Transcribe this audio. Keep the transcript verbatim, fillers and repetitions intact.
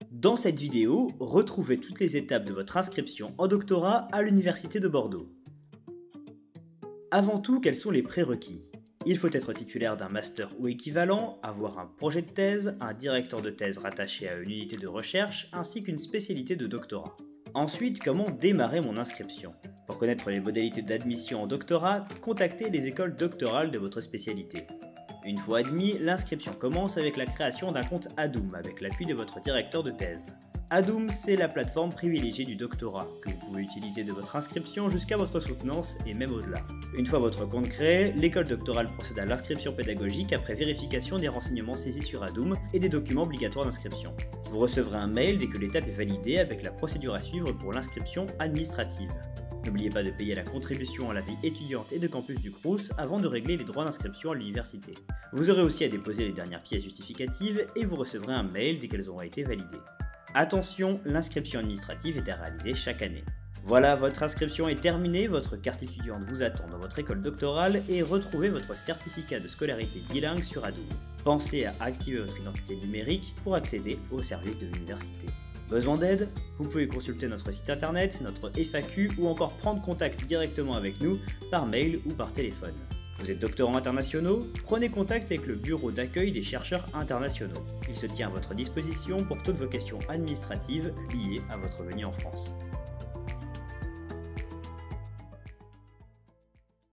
Dans cette vidéo, retrouvez toutes les étapes de votre inscription en doctorat à l'Université de Bordeaux. Avant tout, quels sont les prérequis? Il faut être titulaire d'un master ou équivalent, avoir un projet de thèse, un directeur de thèse rattaché à une unité de recherche, ainsi qu'une spécialité de doctorat. Ensuite, comment démarrer mon inscription? Pour connaître les modalités d'admission en doctorat, contactez les écoles doctorales de votre spécialité. Une fois admis, l'inscription commence avec la création d'un compte Adoom avec l'appui de votre directeur de thèse. Adoom, c'est la plateforme privilégiée du doctorat, que vous pouvez utiliser de votre inscription jusqu'à votre soutenance et même au-delà. Une fois votre compte créé, l'école doctorale procède à l'inscription pédagogique après vérification des renseignements saisis sur Adoom et des documents obligatoires d'inscription. Vous recevrez un mail dès que l'étape est validée avec la procédure à suivre pour l'inscription administrative. N'oubliez pas de payer la contribution à la vie étudiante et de campus du Crous avant de régler les droits d'inscription à l'université. Vous aurez aussi à déposer les dernières pièces justificatives et vous recevrez un mail dès qu'elles auront été validées. Attention, l'inscription administrative est à réaliser chaque année. Voilà, votre inscription est terminée, votre carte étudiante vous attend dans votre école doctorale et retrouvez votre certificat de scolarité bilingue sur Adoom. Pensez à activer votre identité numérique pour accéder aux services de l'université. Besoin d'aide? Vous pouvez consulter notre site internet, notre F A Q ou encore prendre contact directement avec nous par mail ou par téléphone. Vous êtes doctorants internationaux? Prenez contact avec le bureau d'accueil des chercheurs internationaux. Il se tient à votre disposition pour toutes vos questions administratives liées à votre venue en France.